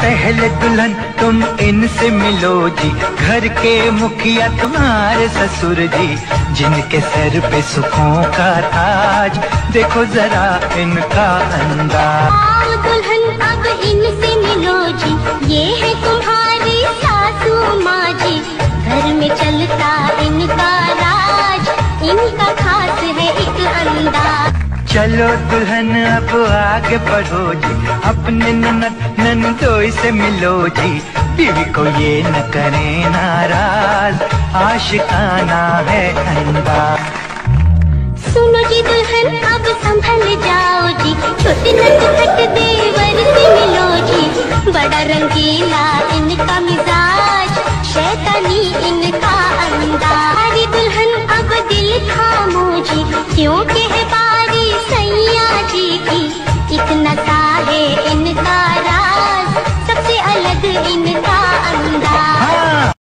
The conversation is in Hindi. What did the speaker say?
पहले दुल्हन तुम इनसे मिलो जी, घर के मुखिया तुम्हारे ससुर जी, जिनके सर पे सुखों का ताज, देखो जरा इनका अंदाज। आओ दुल्हन अब इनसे मिलो जी, ये है तुम्हारी सासू माँ जी, घर में चलता इनका राज, इनका खास है एक अंदाज। चलो दुल्हन अब आगे बढ़ो जी, अपने ननदोई से मिलो जी, बीवी को ये न करे नाराज, आशिकाना है अंदाज। सुनो जी दुल्हन अब संभल जाओ जी, छोटे नटखट देवर से मिलो जी, बड़ा रंगीला इनका मिजाज, शैतानी इनका अंदाज। अरे दुल्हन अब दिल थामो जी, क्योंकि है बारी सैया जी की, इतना सा है इनका राज, सबसे अलग इनका